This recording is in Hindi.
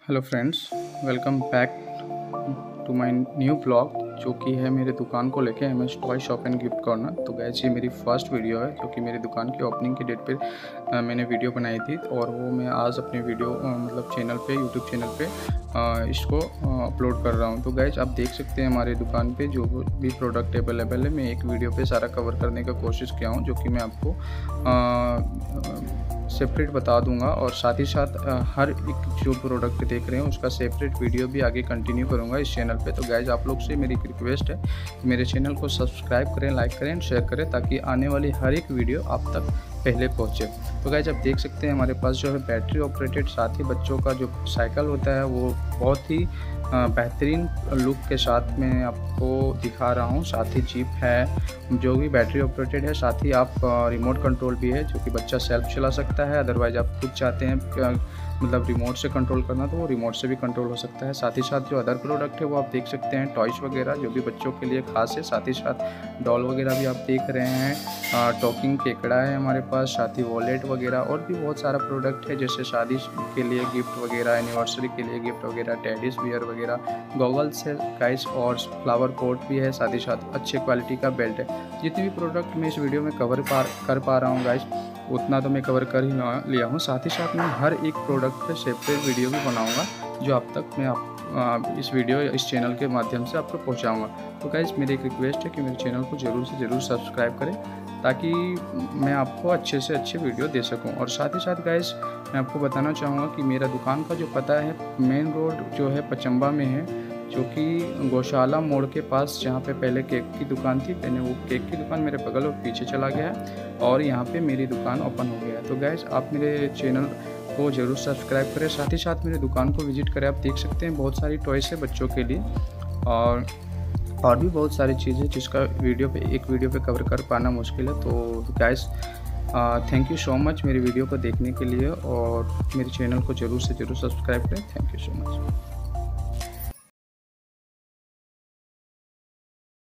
Hello friends, welcome back to my new blog जो कि है मेरे दुकान को लेके M S toy shop and gift corner. तो गैस ये मेरी फर्स्ट वीडियो है जो कि मेरी दुकान की ओपनिंग की डेट पे मैंने वीडियो बनाई थी और वो मैं आज अपने वीडियो मतलब चैनल पे यूट्यूब चैनल पे इसको अपलोड कर रहा हूँ। तो गैस आप देख सकते हैं हमारे दुकान पे जो भी प्रोडक्ट अवेलेबल है, मैं एक वीडियो पे सारा कवर करने का कोशिश किया हूँ जो कि मैं आपको सेपरेट बता दूंगा और साथ ही साथ हर एक जो प्रोडक्ट देख रहे हैं उसका सेपरेट वीडियो भी आगे कंटिन्यू करूंगा इस चैनल पे। तो गाइज आप लोग से मेरी एक रिक्वेस्ट है कि मेरे चैनल को सब्सक्राइब करें, लाइक करें, शेयर करें ताकि आने वाली हर एक वीडियो आप तक पहले पहुंचे। तो गाइज आप देख सकते हैं हमारे पास जो है बैटरी ऑपरेटेड साथ ही बच्चों का जो साइकिल होता है वो बहुत ही बेहतरीन लुक के साथ मैं आपको दिखा रहा हूँ। साथ ही जीप है जो भी बैटरी ऑपरेटेड है, साथ ही आप रिमोट कंट्रोल भी है जो कि बच्चा सेल्फ चला सकता है। अदरवाइज आप खुद चाहते हैं मतलब रिमोट से कंट्रोल करना तो वो रिमोट से भी कंट्रोल हो सकता है। साथ ही साथ जो अदर प्रोडक्ट है वो आप देख सकते हैं, टॉयज़ वगैरह जो भी बच्चों के लिए खास है। साथ ही साथ डॉल वगैरह भी आप देख रहे हैं, टॉकिंग केकड़ा है हमारे पास, साथ ही वॉलेट वगैरह और भी बहुत सारा प्रोडक्ट है जैसे शादी के लिए गिफ्ट वगैरह, एनिवर्सरी के लिए गिफ्ट वगैरह, टेडीज बियर वगैरह, गॉगल्स है गाइस और फ्लावर पॉट भी है। साथ ही साथ अच्छे क्वालिटी का बेल्ट है। जितने भी प्रोडक्ट मैं इस वीडियो में कवर कर पा रहा हूँ गाइस उतना तो मैं कवर कर ही लिया हूँ। साथ ही साथ मैं हर एक प्रोडक्ट पे सेपरेट वीडियो भी बनाऊंगा जो अब तक मैं इस वीडियो इस चैनल के माध्यम से आपको पहुंचाऊंगा। तो गाइस मेरी एक रिक्वेस्ट है कि मेरे चैनल को ज़रूर से ज़रूर सब्सक्राइब करें ताकि मैं आपको अच्छे से अच्छे वीडियो दे सकूं। और साथ ही साथ गाइस मैं आपको बताना चाहूँगा कि मेरा दुकान का जो पता है मेन रोड जो है पचम्बा में है, जो कि गौशाला मोड़ के पास जहाँ पे पहले केक की दुकान थी, मैंने वो केक की दुकान मेरे बगल और पीछे चला गया है और यहाँ पे मेरी दुकान ओपन हो गया है। तो गाइस आप मेरे चैनल को ज़रूर सब्सक्राइब करें, साथ ही साथ मेरे दुकान को विजिट करें। आप देख सकते हैं बहुत सारी टॉयस है बच्चों के लिए और भी बहुत सारी चीज़ें जिसका एक वीडियो पे कवर कर पाना मुश्किल है। तो guys thank you so much मेरी वीडियो को देखने के लिए और मेरे चैनल को ज़रूर से ज़रूर सब्सक्राइब करें। Thank you so much.